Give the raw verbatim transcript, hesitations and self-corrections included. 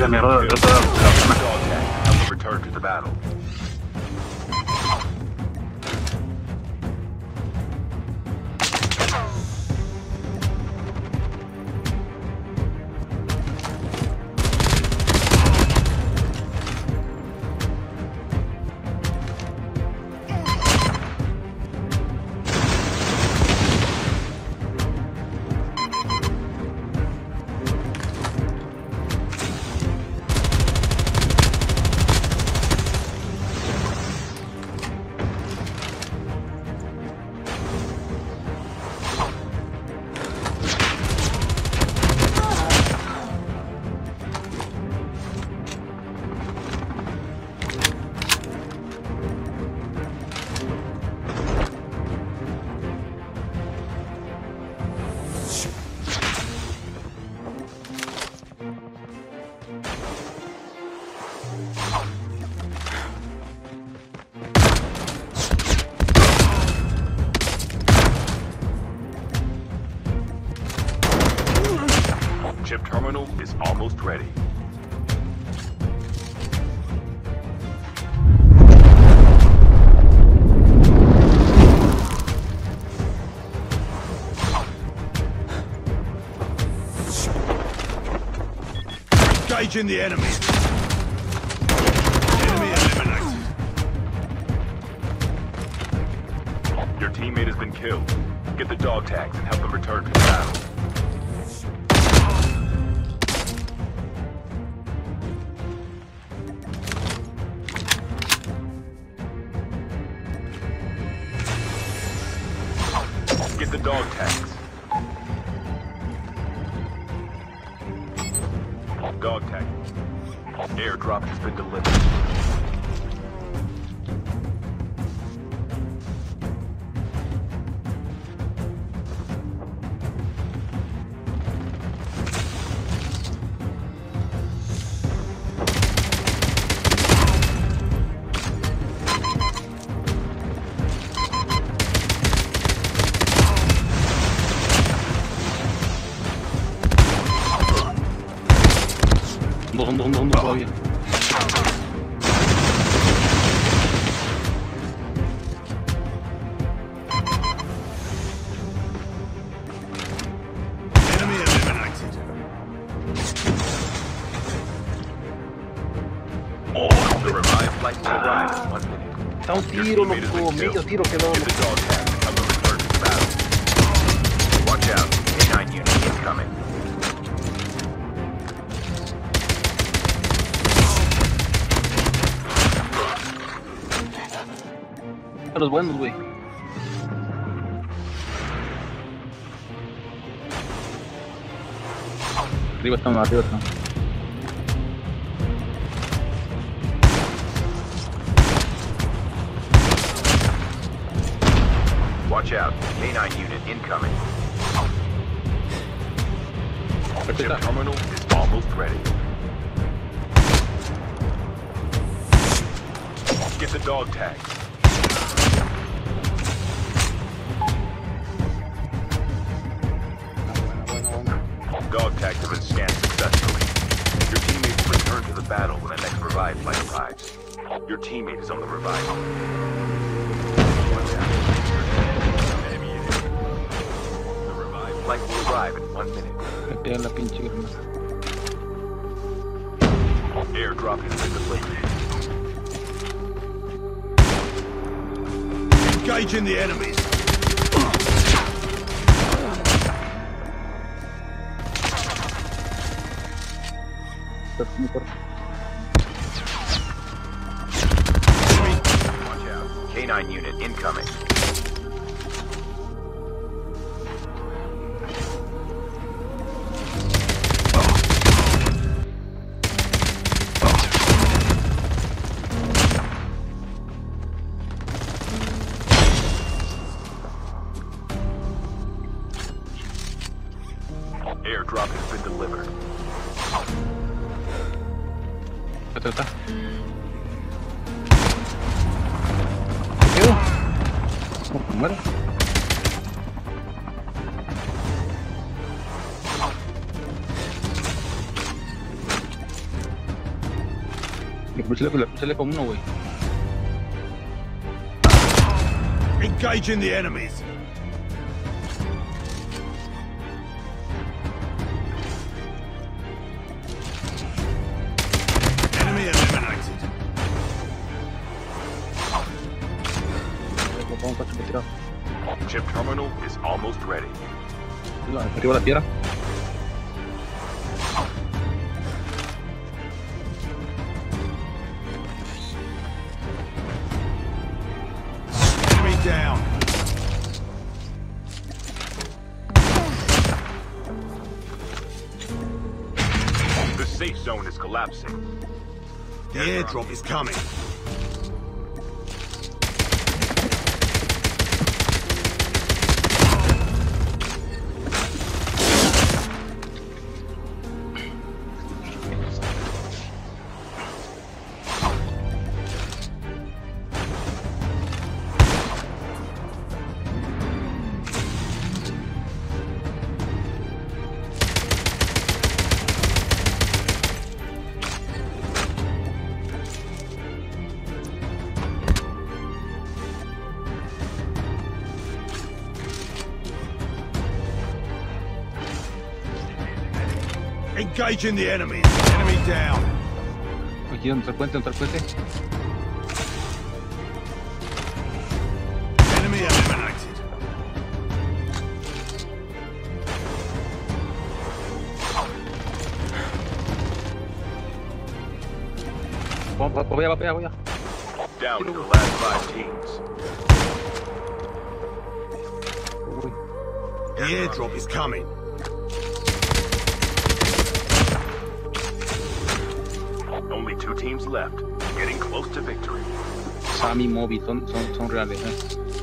la mierda del resto de la Dog tag. Help them return to the battle. Chip terminal is almost ready. Engaging the enemy. Enemy eliminated. Your teammate has been killed. Get the dog tags and help them return to the battle. Get the dog tags. Dog tag. Airdrop has been delivered. Dos, dos, dos, dos, todavía. Enemy eliminated. Oh, the revived flight will arrive in one minute. Está un tiro, loco, medio tiro quedó. Get the dog tag and help them return to the battle. Watch out, A nine unit incoming. A los buenos, güey. Arriba están, arriba están. Watch out, A nine unit incoming. Chip terminal is almost ready. Get the dog tags. Dog tags have been scanned successfully. Your teammate will return to the battle when the next revive flight arrives. Your teammate is on the revive. Watch out. Enemy unit. The revive flight will arrive in one minute. Petea la pinche granada. Airdrop has been delivered. Engaging the enemies. Watch out. K nine unit incoming. Airdrop has been delivered. ¿Qué está? ¿Qué quedó? ¿Cómo muere? puse le puse le con uno, güey. Engaging the enemies. Enemy eliminated. Le pongo un cacho que tirado. Chip terminal is almost ready. Arriba la tierra. Enemy down. The safe zone is collapsing. The airdrop is coming. Engaging the enemies. Enemy down. Aquí donde está el puente, donde está el puente. Enemy eliminated. Vamos, vamos, voy a, voy a, voy a. Down to the last five teams. Uy. The airdrop is coming. Only two teams left. Getting close to victory. Sammy, Moby, son, son, son reales, eh.